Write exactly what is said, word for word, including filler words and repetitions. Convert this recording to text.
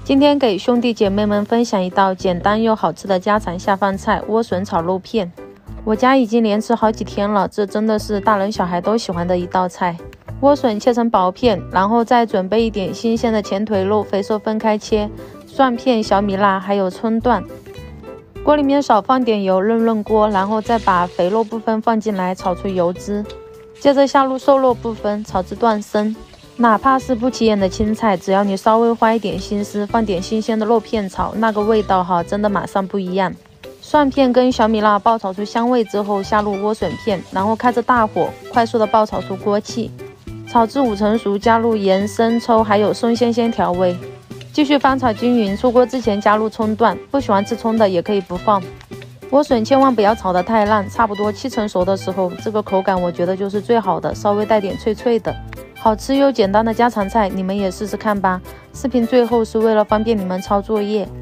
今天给兄弟姐妹们分享一道简单又好吃的家常下饭菜——莴笋炒肉片。我家已经连吃好几天了，这真的是大人小孩都喜欢的一道菜。莴笋切成薄片，然后再准备一点新鲜的前腿肉，肥瘦分开切，蒜片、小米辣还有葱段。锅里面少放点油，润润锅，然后再把肥肉部分放进来，炒出油脂。接着下入瘦肉部分，炒至断生。哪怕是不起眼的青菜，只要你稍微花一点心思，放点新鲜的肉片炒，那个味道哈，真的马上不一样。蒜片跟小米辣爆炒出香味之后，下入莴笋片，然后开着大火，快速的爆炒出锅气。炒至五成熟，加入盐、生抽还有松鲜鲜调味，继续翻炒均匀。出锅之前加入葱段，不喜欢吃葱的也可以不放。莴笋千万不要炒得太烂，差不多七成熟的时候，这个口感我觉得就是最好的，稍微带点脆脆的。好吃又简单的家常菜，你们也试试看吧。视频最后是为了方便你们抄作业。